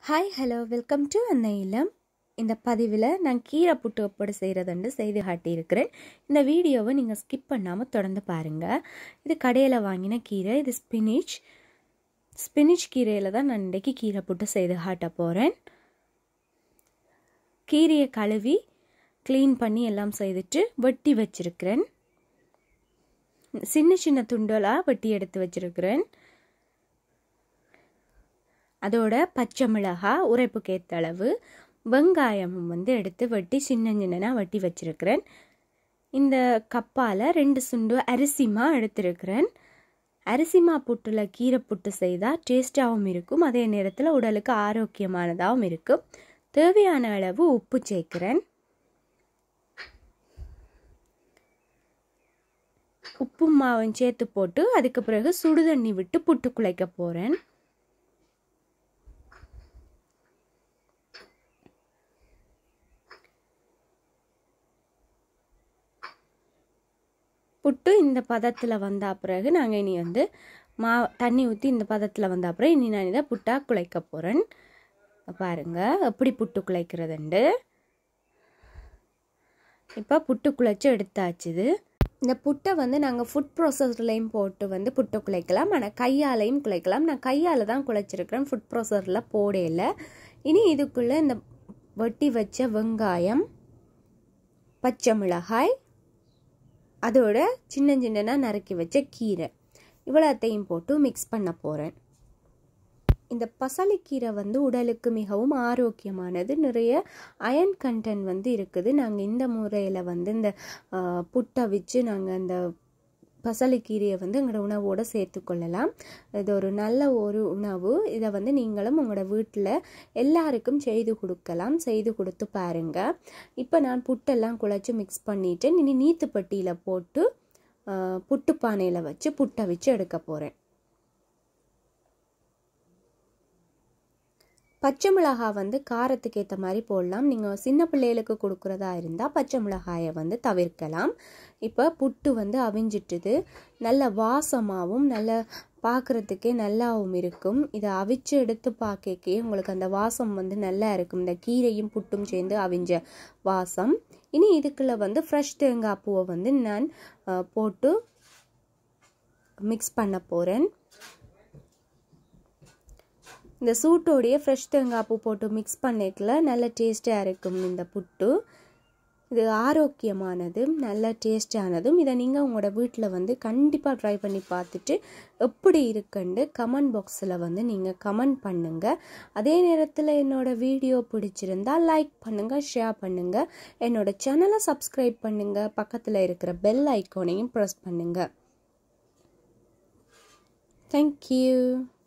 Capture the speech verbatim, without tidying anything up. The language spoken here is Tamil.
Hi, hello, welcome to Annailam. இந்த பதிவில் நான் கீரை புட்டு எப்படி செய்கிறதுன்னு செய்து காட்டியிருக்கிறேன். இந்த வீடியோவை நீங்கள் ஸ்கிப் பண்ணாமல் தொடர்ந்து பாருங்கள். இது கடையில் வாங்கின கீரை, இது ஸ்பினிச். ஸ்பினிச் கீரையில் தான் நான் இன்றைக்கி கீரை புட்டு செய்து காட்ட போகிறேன். கீரையை கழுவி க்ளீன் பண்ணி எல்லாம் செய்துட்டு வெட்டி வச்சிருக்கிறேன். சின்ன சின்ன துண்டலாக வெட்டி எடுத்து வச்சிருக்கிறேன். அதோட பச்சை மிளகாய் உரைப்புக்கு ஏற்ற அளவு, வெங்காயமும் வந்து எடுத்து வெட்டி சின்ன சின்னனா வெட்டி வச்சிருக்கிறேன். இந்த கப்பால் ரெண்டு சுண்டு அரிசிமா எடுத்திருக்கிறேன். அரிசிமா புட்டில் கீரை புட்டு செய்தால் டேஸ்டாகவும் இருக்கும், அதே நேரத்தில் உடலுக்கு ஆரோக்கியமானதாகவும் இருக்கும். தேவையான அளவு உப்பு சேர்க்கிறேன். உப்பு மாவும் சேர்த்து போட்டு அதுக்கு பிறகு சுடுதண்ணி விட்டு புட்டு குழைக்க போகிறேன். புட்டு இந்த பதத்தில் வந்த பிறகு நாங்கள் இனி வந்து மா தண்ணி ஊற்றி இந்த பதத்தில் வந்த அப்புறம் இனி நான் இதை புட்டாக குழைக்க போகிறேன். பாருங்கள் எப்படி புட்டு குழைக்கிறதுண்டு. இப்போ புட்டு குழைச்சி எடுத்தாச்சுது. இந்த புட்டை வந்து நாங்கள் ஃபுட் ப்ராசஸ்லையும் போட்டு வந்து புட்டை குழைக்கலாம், ஆனால் கையாலையும் குழைக்கலாம். நான் கையால் தான் குழைச்சிருக்கிறேன், ஃபுட் ப்ராசஸரில் போடையில். இனி இதுக்குள்ளே இந்த வெட்டி வச்ச வெங்காயம், பச்சை மிளகாய், அதோட சின்ன சின்னனா நறுக்கி வச்ச கீரை இவ்வளோத்தையும் போட்டு மிக்ஸ் பண்ண போகிறேன். இந்த பசலைக்கீரை வந்து உடலுக்கு மிகவும் ஆரோக்கியமானது, நிறைய அயன் கண்டென்ட் வந்து இருக்குது. நாங்கள் இந்த முறையில் வந்து இந்த புட்டை வச்சு நாங்கள் அந்த பசலைக்கீரையை வந்து எங்களோட உணவோடு சேர்த்துக்கொள்ளலாம். இது ஒரு நல்ல ஒரு உணவு. இதை வந்து நீங்களும் உங்களோட வீட்டில் எல்லாருக்கும் செய்து கொடுக்கலாம், செய்து கொடுத்து பாருங்கள். இப்போ நான் புட்டெல்லாம் குழைச்சி மிக்ஸ் பண்ணிவிட்டு இனி நீத்துப்பட்டியில் போட்டு புட்டு பானையில் வச்சு புட்டை வச்சு எடுக்க போகிறேன். பச்சை மிளகாய் வந்து காரத்துக்கு ஏற்ற மாதிரி போடலாம். நீங்கள் சின்ன பிள்ளைகளுக்கு கொடுக்குறதா இருந்தால் பச்சை மிளகாயை வந்து தவிர்க்கலாம். இப்போ புட்டு வந்து அவிஞ்சிட்டுது, நல்ல வாசமாகவும் நல்ல பார்க்குறதுக்கே நல்லாவும் இருக்கும். இதை அவிச்சு எடுத்து பார்க்கே உங்களுக்கு அந்த வாசம் வந்து நல்லா இருக்கும், இந்த கீரையும் புட்டும் சேர்ந்து அவிஞ்ச வாசம். இனி இதுக்குள்ளே வந்து ஃப்ரெஷ் தேங்காய் பூவை வந்து நான் போட்டு மிக்ஸ் பண்ண போகிறேன். இந்த சூட்டோடைய ஃப்ரெஷ் தேங்காய் பூ போட்டு மிக்ஸ் பண்ணிக்கல நல்ல டேஸ்ட்டாக இருக்கும் இந்த புட்டு. இது ஆரோக்கியமானது, நல்ல டேஸ்டானதும். இதை நீங்கள் உங்களோட வீட்டில் வந்து கண்டிப்பாக ட்ரை பண்ணி பார்த்துட்டு எப்படி இருக்குன்னு கமெண்ட் பாக்ஸில் வந்து நீங்கள் கமெண்ட் பண்ணுங்கள். அதே நேரத்தில் என்னோடய வீடியோ பிடிச்சிருந்தால் லைக் பண்ணுங்கள், ஷேர் பண்ணுங்கள், என்னோட சேனலை சப்ஸ்கிரைப் பண்ணுங்கள், பக்கத்தில் இருக்கிற பெல் ஐக்கானையும் ப்ரெஸ் பண்ணுங்கள். தேங்க்யூ.